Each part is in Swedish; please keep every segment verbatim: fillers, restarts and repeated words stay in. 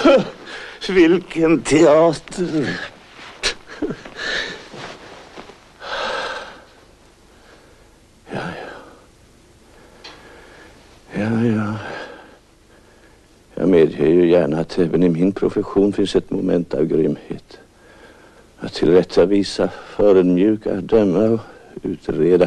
Vilken teater. Ja, ja. Ja, ja. Jag medger ju gärna att även i min profession finns ett moment av grymhet. Att tillrättavisa, förödmjuka, döma och utreda.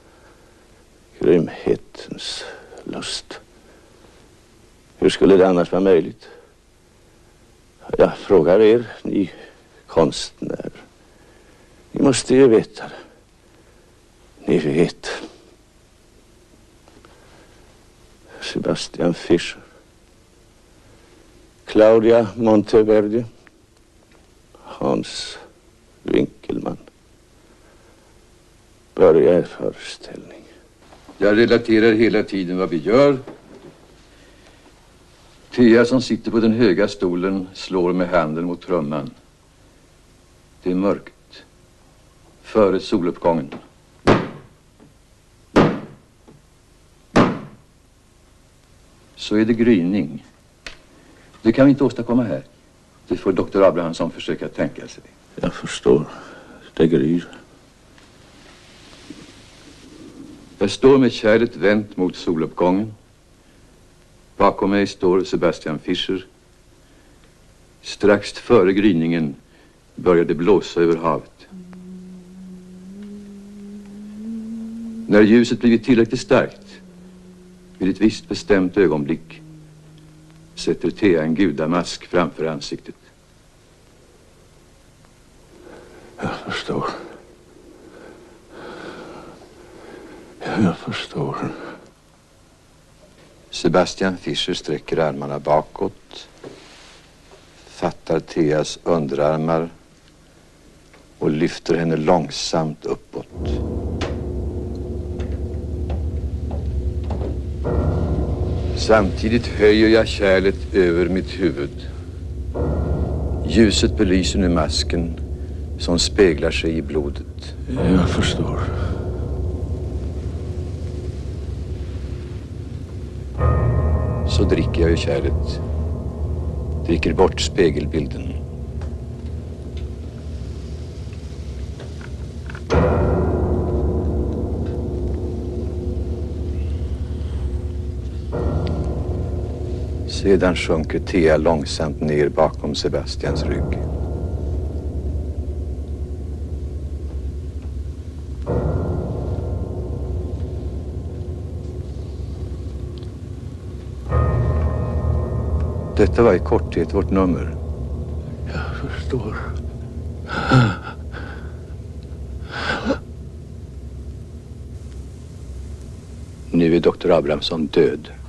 Grymhetens lust. Hur skulle det annars vara möjligt? Jag frågar er, ni konstnärer. Ni måste ju veta det. Ni vet. Sebastian Fischer. Claudia Monteverdi. Hans Winkelmann. Börjar föreställning. Jag relaterar hela tiden vad vi gör. Thea som sitter på den höga stolen slår med handen mot trumman. Det är mörkt. Före soluppgången. Så är det gryning. Det kan vi inte åstadkomma här. Det får doktor Abrahamsson försöka tänka sig. Jag förstår. Det gryr. Jag står med kärlet vänt mot soluppgången. Bakom mig står Sebastian Fischer. Strax före gryningen började blåsa över havet. När ljuset blivit tillräckligt starkt, vid ett visst bestämt ögonblick, sätter Thea en gudamask framför ansiktet. Jag förstår. Jag förstår. Sebastian Fischer sträcker armarna bakåt, fattar Theas underarmar och lyfter henne långsamt uppåt. Samtidigt höjer jag kärlet över mitt huvud. Ljuset belyser nu masken som speglar sig i blodet. Jag förstår. Så dricker jag ur kärlet. Dricker bort spegelbilden. Sedan sjunker Thea långsamt ner bakom Sebastians rygg. Detta var i korthet vårt nummer. Jag förstår. Nu är doktor Abrahamsson död.